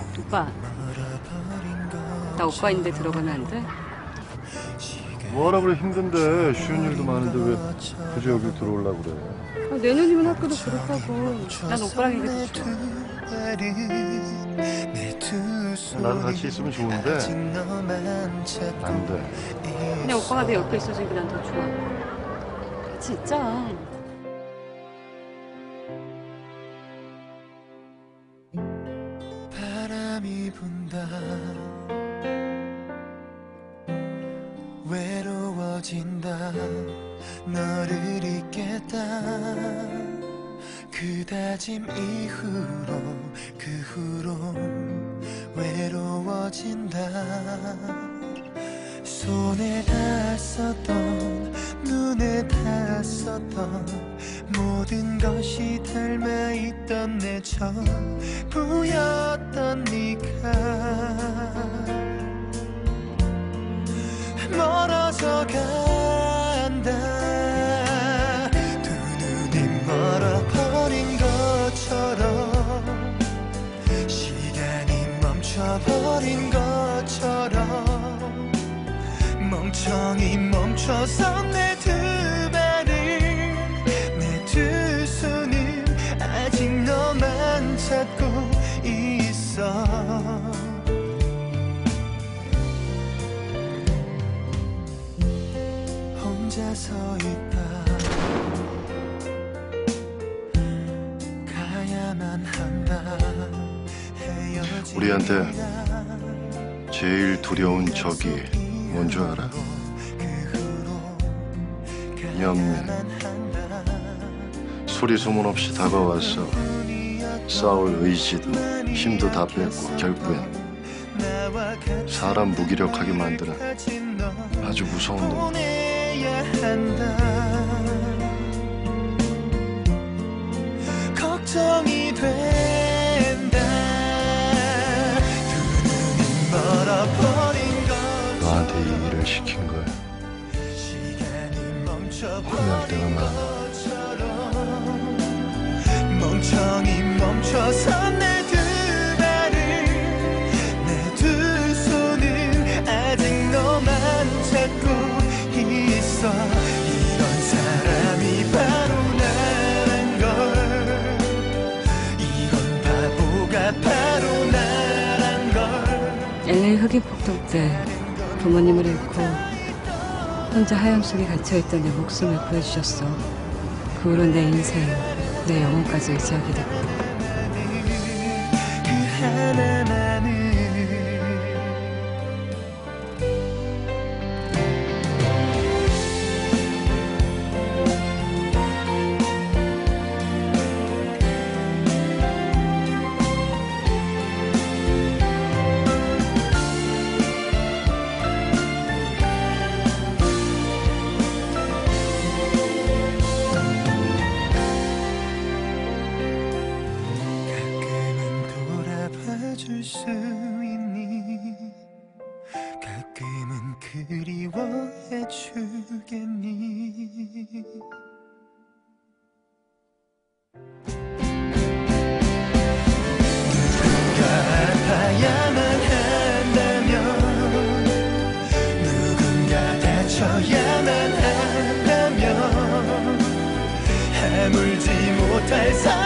오빠, 나 오빠 있는데 들어가면 안 돼? 뭐하라 그래. 힘든데 쉬운 일도 많은데 왜 굳이 여기 들어오려고 그래. 내 누님은 학교도 졸업하고 난 오빠랑 이게 더 좋아. 나도 같이 있으면 좋은데 안 돼. 그냥 오빠가 내 옆에 있어주는 게 난 더 좋아. 같이 있자. 바람이 분다 외로워진다 너를 잊겠다 그 다짐 이후로 그 후로 외로워진다 손에 닿았었던 눈에 닿았었던 모든 것이 닮아있던 내 전부였던 네가 멀어져 간다 두 눈이 멀어버린 것처럼 시간이 멈춰버린 것처럼 멍청이 멈춰서 내 두 발을 내 두 손을 아직 너만 찾고 있어 혼자 서 있다 가야만 한다 우리한테 제일 두려운 적이 뭔 줄 알아? 연민. 소리 소문 없이 다가와서 싸울 의지도 힘도 다 뺏고 결국엔 사람 무기력하게 만드는 아주 무서운 놈. 걱정이 된다 두 눈이 멀어버린 것 너한테 이 일을 시킨 거야. 후회할 때가 많아. 멍청이 멈춰서 내 두 발을 내 두 손을 아직 너만 찾고 있어 이런 사람이 바로 나란 걸 이런 바보가 바로 나란 걸 LA 흑인 폭동 때 부모님을 잃고 혼자 하염 속에 갇혀있던 내 목숨을 구해주셨어. 그 후로 내 인생, 내 영혼까지 의지하게 됐고. 그 하나만을 줄 수 있니 가끔은 그리워해 주겠니 누군가 아파야만 한다면 누군가 다쳐야만 한다면 아물지 못할 삶